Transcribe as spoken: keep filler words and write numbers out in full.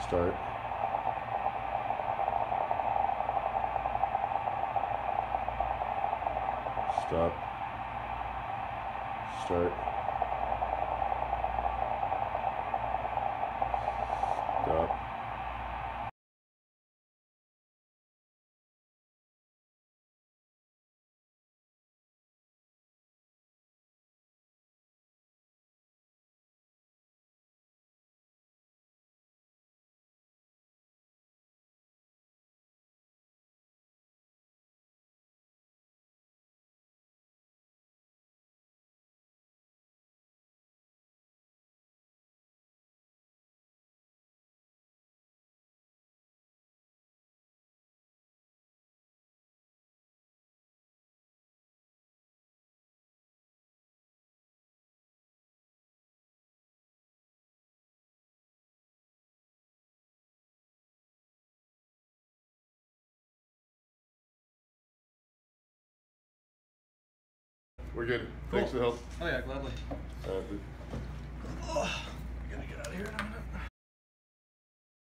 Start. Stop. Start. Stop. We're good. Cool. Thanks for the help. Oh yeah, gladly. Uh, Oh, I gotta get out of here in a minute.